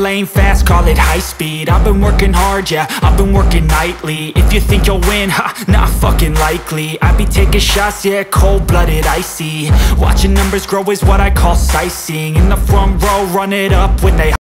lane fast, call it high speed. I've been working hard, yeah, I've been working nightly. If you think you'll win, ha, not fucking likely. I be taking shots, yeah, cold-blooded, icy. Watching numbers grow is what I call sightseeing. In the front row, run it up when they